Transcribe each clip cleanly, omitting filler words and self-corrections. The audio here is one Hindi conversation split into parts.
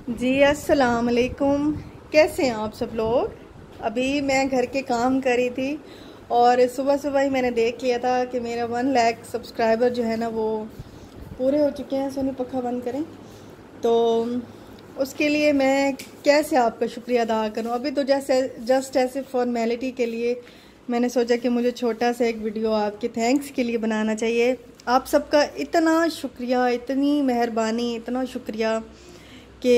जी अस्सलाम वालेकुम। कैसे हैं आप सब लोग। अभी मैं घर के काम कर रही थी और सुबह सुबह ही मैंने देख लिया था कि मेरा 1 लाख सब्सक्राइबर जो है ना वो पूरे हो चुके हैं। सोनी पक्का बंद करें। तो उसके लिए मैं कैसे आपका शुक्रिया अदा करूं। अभी तो जैसे जस्ट ऐसे फॉर्मेलिटी के लिए मैंने सोचा कि मुझे छोटा सा एक वीडियो आपके थैंक्स के लिए बनाना चाहिए। आप सबका इतना शुक्रिया, इतनी मेहरबानी, इतना शुक्रिया कि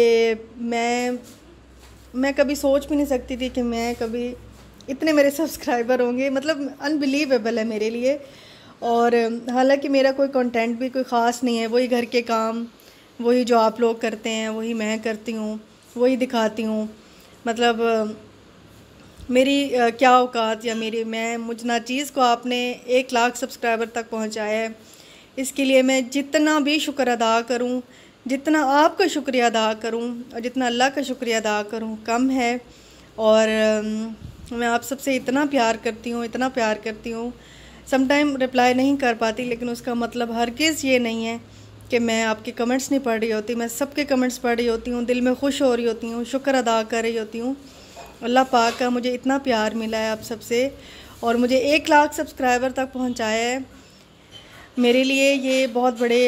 मैं कभी सोच भी नहीं सकती थी कि मैं कभी इतने मेरे सब्सक्राइबर होंगे। मतलब अनबिलीवेबल है मेरे लिए। और हालांकि मेरा कोई कंटेंट भी कोई ख़ास नहीं है, वही घर के काम, वही जो आप लोग करते हैं वही मैं करती हूँ, वही दिखाती हूँ। मतलब मेरी क्या औकात या मेरी मुझ नाचीज़ को आपने 1 लाख सब्सक्राइबर तक पहुँचाया है। इसके लिए मैं जितना भी शुक्र अदा करूँ, जितना आपका शुक्रिया अदा करूँ और जितना अल्लाह का शुक्रिया अदा करूँ कम है। और मैं आप सबसे इतना प्यार करती हूँ, इतना प्यार करती हूँ। समटाइम रिप्लाई नहीं कर पाती, लेकिन उसका मतलब हरगिज़ ये नहीं है कि मैं आपके कमेंट्स नहीं पढ़ रही होती। मैं सबके कमेंट्स पढ़ रही होती हूँ, दिल में खुश हो रही होती हूँ, शुक्र अदा कर रही होती हूँ। अल्लाह पाक का मुझे इतना प्यार मिला है आप सबसे और मुझे 1 लाख सब्सक्राइबर तक पहुँचाया है। मेरे लिए ये बहुत बड़े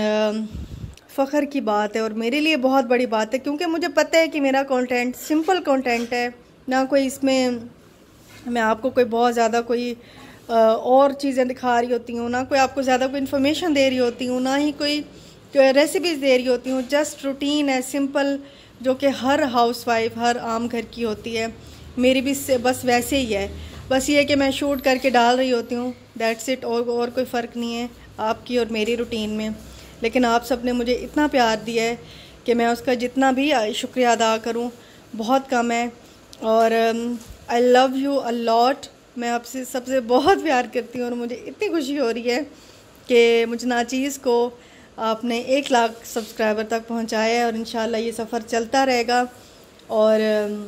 फ़ख्र की बात है और मेरे लिए बहुत बड़ी बात है, क्योंकि मुझे पता है कि मेरा कंटेंट सिंपल कंटेंट है। ना कोई इसमें मैं आपको कोई बहुत ज़्यादा कोई और चीज़ें दिखा रही होती हूँ, ना कोई आपको ज़्यादा कोई इन्फॉर्मेशन दे रही होती हूँ, ना ही कोई रेसिपीज़ दे रही होती हूँ। जस्ट रूटीन है, सिंपल, जो कि हर हाउसवाइफ, हर आम घर की होती है। मेरी भी बस वैसे ही है। बस ये कि मैं शूट करके डाल रही होती हूँ, दैट्स इट। और कोई फ़र्क नहीं है आपकी और मेरी रूटीन में। लेकिन आप सब ने मुझे इतना प्यार दिया है कि मैं उसका जितना भी शुक्रिया अदा करूँ बहुत कम है। और I love you a lot. मैं आपसे सबसे बहुत प्यार करती हूँ और मुझे इतनी खुशी हो रही है कि मुझ नाचीज़ को आपने 1 लाख सब्सक्राइबर तक पहुँचाया है और इंशाल्लाह ये सफ़र चलता रहेगा। और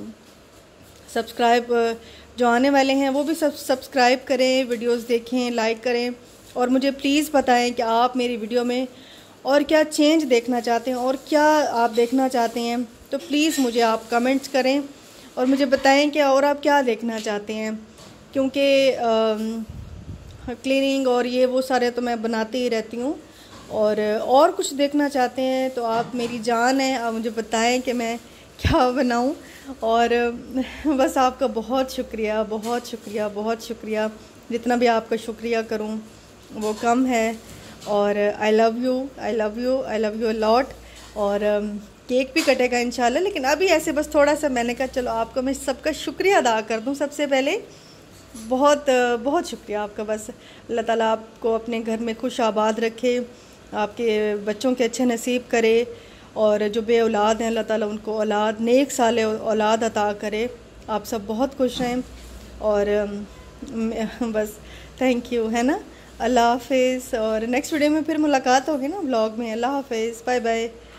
सब्सक्राइब जो आने वाले हैं वो भी सब्सक्राइब करें, वीडियोस देखें, लाइक करें और मुझे प्लीज़ बताएं कि आप मेरी वीडियो में और क्या चेंज देखना चाहते हैं और क्या आप देखना चाहते हैं। तो प्लीज़ मुझे आप कमेंट्स करें और मुझे बताएं कि और आप क्या देखना चाहते हैं, क्योंकि क्लीनिंग और ये वो सारे तो मैं बनाती ही रहती हूँ। और कुछ देखना चाहते हैं तो आप मेरी जान है, आप मुझे बताएं कि मैं क्या बनाऊं। और बस आपका बहुत शुक्रिया, बहुत शुक्रिया, बहुत शुक्रिया। जितना भी आपका शुक्रिया करूं वो कम है। और I love you, I love you, I love you a lot. और केक भी कटेगा इंशाल्लाह, लेकिन अभी ऐसे बस थोड़ा सा मैंने कहा चलो आपको मैं सबका शुक्रिया अदा कर दूं। सबसे पहले बहुत बहुत शुक्रिया आपका। बस अल्लाह ताला आपको अपने घर में खुश आबाद रखे, आपके बच्चों के अच्छे नसीब करे और जो बे औलाद हैं अल्लाह ताला उनको औलाद, नेक साले औलाद अता करे। आप सब बहुत खुश रहें और बस थैंक यू, है ना। अल्लाह हाफिज़। और नेक्स्ट वीडियो में फिर मुलाकात होगी ना, व्लॉग में। अल्लाह हाफिज़, बाय बाय।